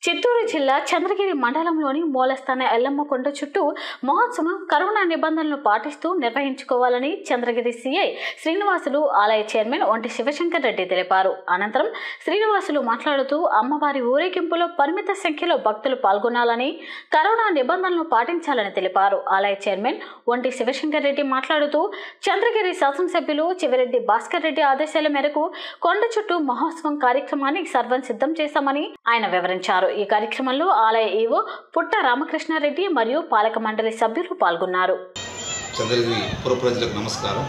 చిత్తూరు జిల్లా చంద్రగిరి మండలంలోని మూలస్థాన ఎల్లమ్మ కొండ చుట్టూ మహోత్సవం కరోనా నిబంధనలను పాటిస్తూ నిర్వహించుకోవాలని చంద్రగిరి సీఐ శ్రీనివాసులు ఆలయ చైర్మన్ ఒంటి శివశంకర్ రెడ్డి తెలిపారు. అనంతరం శ్రీనివాసులు మాట్లాడుతూ అమ్మవారి ఊరేగింపులో పరిమిత సంఖ్యలో భక్తులు పాల్గొనాలని, కరోనా నిబంధనలను పాటించాలని తెలిపారు. ఆలయ చైర్మన్ ఒంటి శివశంకర్ రెడ్డి మాట్లాడుతూ చంద్రగిరి శాసనసభ్యులు చివరెడ్డి భాస్కర్ రెడ్డి ఆదేశాల మేరకు కొండ చుట్టూ మహోత్సవం కార్యక్రమాన్ని సర్వం సిద్ధం చేశామని ఆయన వివరించారు. ఈ కార్యక్రమంలో ఆలయ ఈవో పుట్ట రామకృష్ణారెడ్డి మరియు పాలక మండలి సభ్యులు పాల్గొన్నారు. చంద్రగిరి పుర ప్రజలకు నమస్కారం.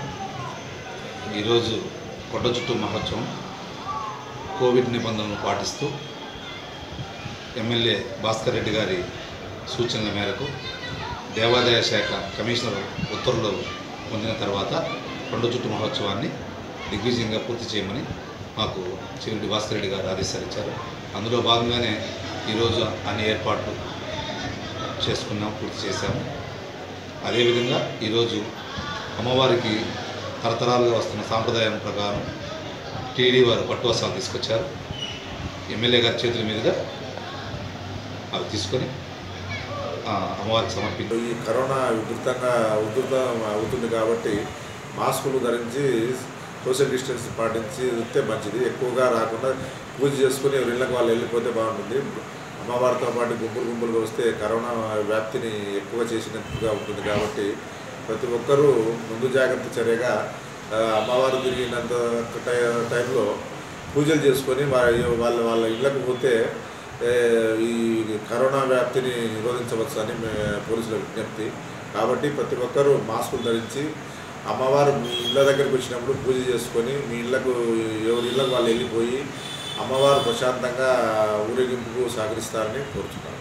ఈరోజు కొండ చుట్టూ మహోత్సవం కోవిడ్ నిబంధనలను పాటిస్తూ ఎమ్మెల్యే భాస్కర్ రెడ్డి గారి సూచనల మేరకు దేవాదాయ శాఖ కమిషనర్ ఉత్తర్వులు పొందిన తర్వాత కొండ చుట్టూ మహోత్సవాన్ని దిగ్విజయంగా పూర్తి చేయమని మాకు చివరెడ్డి భాస్కర్ రెడ్డి గారు ఆదేశాలు ఇచ్చారు. అందులో భాగంగానే ఈరోజు అన్ని ఏర్పాట్లు చేసుకున్నాం, పూర్తి చేశాము. అదేవిధంగా ఈరోజు అమ్మవారికి తరతరాలుగా వస్తున్న సాంప్రదాయం ప్రకారం టీడీ వారు పట్టు వస్త్రాలు తీసుకొచ్చారు. ఎమ్మెల్యే గారి చేతుల మీదుగా అవి తీసుకొని అమ్మవారికి సమర్పించారు. ఈ కరోనా ఉధృతం అవుతుంది కాబట్టి మాస్కులు ధరించి సోషల్ డిస్టెన్స్ పాటించి వస్తే మంచిది. ఎక్కువగా రాకుండా పూజ చేసుకుని ఇళ్ళకి వాళ్ళు వెళ్ళిపోతే బాగుంటుంది. అమ్మవారితో పాటు గుంపులుగా వస్తే కరోనా వ్యాప్తిని ఎక్కువ చేసినట్టుగా ఉంటుంది కాబట్టి ప్రతి ఒక్కరూ ముందు జాగ్రత్త చర్యగా అమ్మవారు తిరిగినంత టైంలో పూజలు చేసుకొని వాళ్ళ ఇళ్ళకు పోతే ఈ కరోనా వ్యాప్తిని నిరోధించవచ్చు అని పోలీసుల విజ్ఞప్తి. కాబట్టి ప్రతి ఒక్కరూ మాస్కులు ధరించి అమ్మవారు మీ ఇళ్ళ దగ్గరికి వచ్చినప్పుడు పూజ చేసుకొని మీ ఇళ్ళకు ఎవరి ఇళ్ళకు వాళ్ళు వెళ్ళిపోయి అమ్మవారు ప్రశాంతంగా ఊరేగింపుకు సహకరిస్తారని కోరుతున్నాను.